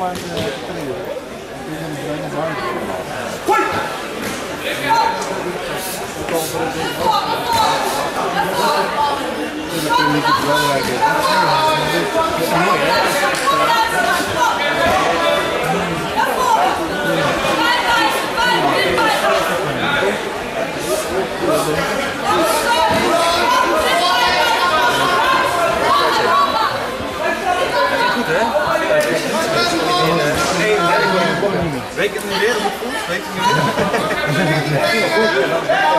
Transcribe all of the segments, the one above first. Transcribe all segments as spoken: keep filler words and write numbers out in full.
Weet je het nu weer? Weet je het nu weer?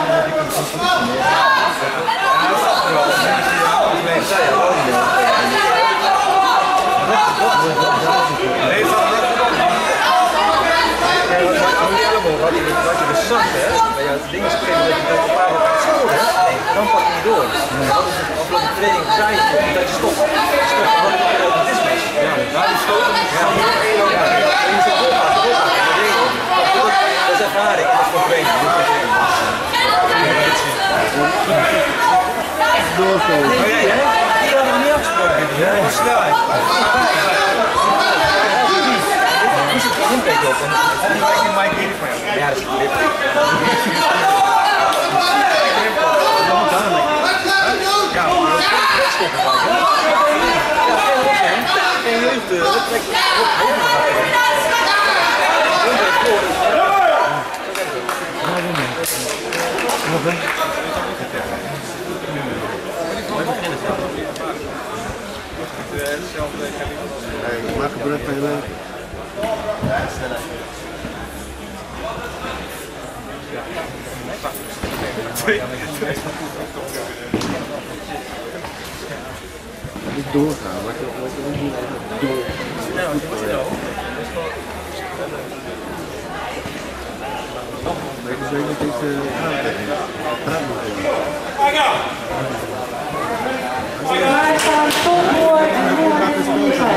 Wat je dus zag, hè? Bij jouw dingen springen dat je met een paar wat scoren, dan pak je niet door. Dat is het afgelopen training zei je dat je stopt. Stop, wat het is mis. Ja, daar is stoppen. Ja, je moet doorgaan, doorgaan. Dat is ervaring, dat is voor training. Doorgaan. Oh ja, hè? Die hadden we niet afgesproken. Ja, snelheid. Die zit er impact op. En die maakt die Mike hier van jou. Ja, dat is goed. Ja, dat stoppen van je. Ja, geen jeugd. Dat trekt Wat gebeurt bij je leuk? Niet doorgaan, maar ik wil niet door. Ja, wat is het nou? Ik weet niet iets aanbrengen. Wij gaan vol door en hoe hard is het niet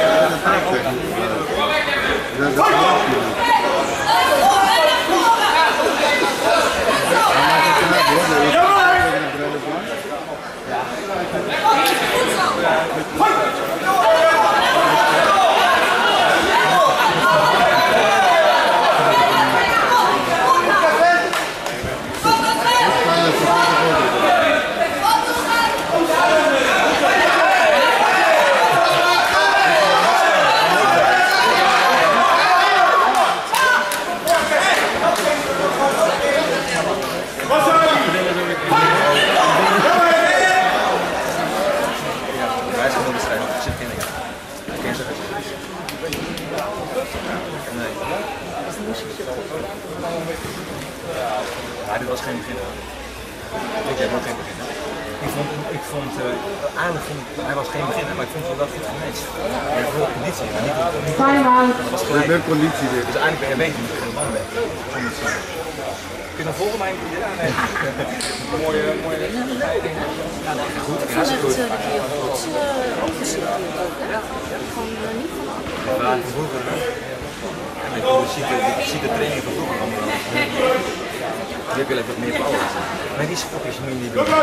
Ja, dit was geen begin. Ik heb ook geen begin. Ik vond, ik vond uh, eigenlijk vond, hij was geen begin, maar ik vond het wel goed gematcht. Hij had wel conditie, maar niet conditie. Dat was gelijk. Ik ben conditie weer. Dus eigenlijk ben je beter met een man bent. Kunnen we volgen mij? Ja, nee. mooie, mooie. Ja, nee, goed. Ik vond het uh, de keer goed uh, opgeselecteerd ook, hè? Van uh, niet van af. Ja, van vroeger, hè? Ja, de zieke, de zieke training van vroeger allemaal. Die heb je even wat meer power. Maar die spotjes moet je niet doen.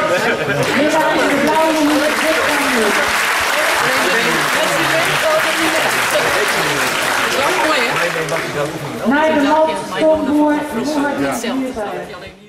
Naar de mat, stop door, hoe hard is het niet.